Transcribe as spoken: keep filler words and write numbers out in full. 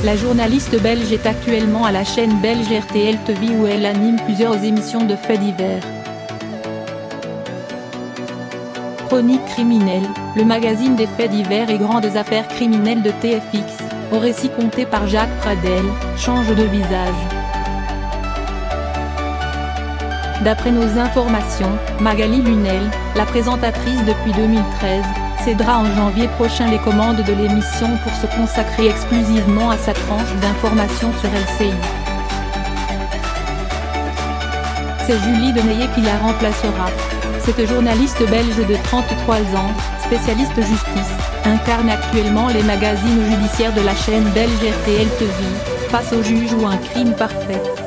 La journaliste belge est actuellement à la chaîne belge R T L T V où elle anime plusieurs émissions de faits divers. Chronique criminelle, le magazine des faits divers et grandes affaires criminelles de T F X, au récit conté par Jacques Pradel, change de visage. D'après nos informations, Magali Lunel, la présentatrice depuis deux mille treize, cédera en janvier prochain les commandes de l'émission pour se consacrer exclusivement à sa tranche d'information sur L C I. C'est Julie Denayer qui la remplacera. Cette journaliste belge de trente-trois ans, spécialiste justice, incarne actuellement les magazines judiciaires de la chaîne belge R T L T V, Face au juge ou Un crime parfait.